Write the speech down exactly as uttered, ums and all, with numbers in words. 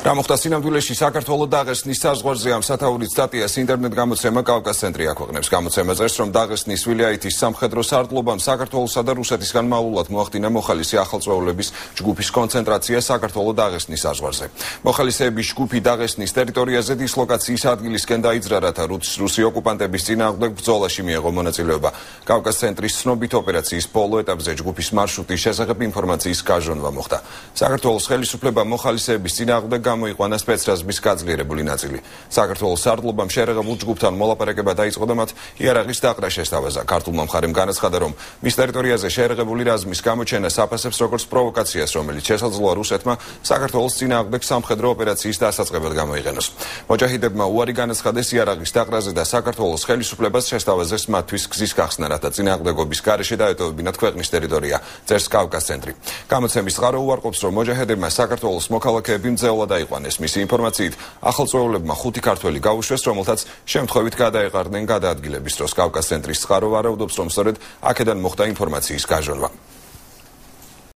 გამოხდა სინამდვილეში საქართველოს დაღესტნის საზღვარზე ამ სათაურის სტატიას ინტერნეტ გამოცემა კავკას ცენტრი აქვეყნებს. გამოცემა წერს, რომ დაღესტნის ვილაიეთის სამხედრო სარდლობამ საქართველოსა და რუსეთისგან მალულად მოახდინა მოხალისე ახალწვეულების ჯგუფის კონცენტრაცია საქართველოს დაღესტნის საზღვარზე. მოხალისეების ჯგუფი დაღესტნის ტერიტორიაზე დისლოკაციის ადგილისკენ დაიძრა, რათა რუსი ოკუპანტების წინააღმდეგ ბრძოლაში მიეღო მონაწილეობა. კავკას ცენტრის ცნობით ოპერაციის ბოლო ეტაპზე ჯგუფის მარშრუტის შესახებ ინფორმაციის გაჟონვა მოხდა. საქართველოს ხელისუფლებამ მოხალისეების წინააღმდეგ გამოიყვანა სპეცრაზმის გაძლიერებული ნაწილი. საქართველოს სარდლობამ შერეღებულ ჯგუფთან მოლაპარაკება დაიწყო და მათ იარაღის დაყრა შესთავაზა. ქართულმა მხარემ განაცხადა, რომ მის ტერიტორიაზე შერეღებული რაზმის გამოჩენას აფასებს როგორც პროვოკაციას, რომელიც შესაძლოა რუსეთმა საქართველოს წინააღმდეგ სამხედრო ოპერაციის დასაწყებად გამოიყენოს. მოჯაჰიდებმა უარი განაცხადეს იარაღის დაყრაზე და საქართველოს ხელისუფლებას შესთავაზეს მათთვის გზის გახსნა, რათა წინააღმდეგობის გარეშე დაეტოვებინათ ქვეყნის ტერიტორია, წერს კავკას ცენტრი. გამოცემის წყარო უარყოფს, რომ მოჯაჰიდებმა საქართველოს მოქალაქეები მძევლად აიყვანეს. მისი ინფორმაციით, ახალწვეულებმა ხუთი ქართველი გაუშვეს, რომელთაც შემთხვევით გადაეყარნენ გადაადგილების დროს. კავკას ცენტრის წყარო ვარაუდობს, რომ სწორედ აქედან მოხდა ინფორმაციის გაჟონვა.